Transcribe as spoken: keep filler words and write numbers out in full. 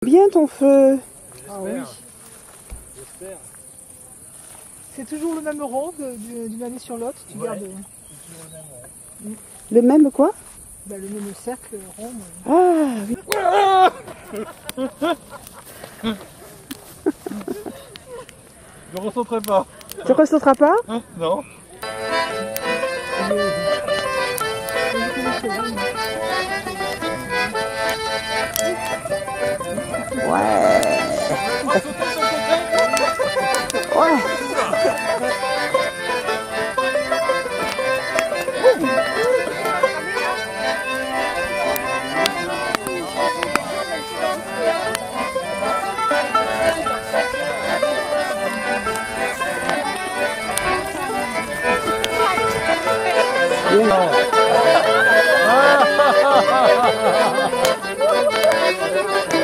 Bien ton feu. Ah oui. J'espère. C'est toujours le même rond d'une année sur l'autre. Tu Ouais. gardes Le même quoi? bah, le même cercle rond. Mais... Ah oui. Je ne ressentrai pas. Tu ne ressauteras pas? Hein? Non. Ouais. Ouais. Bien.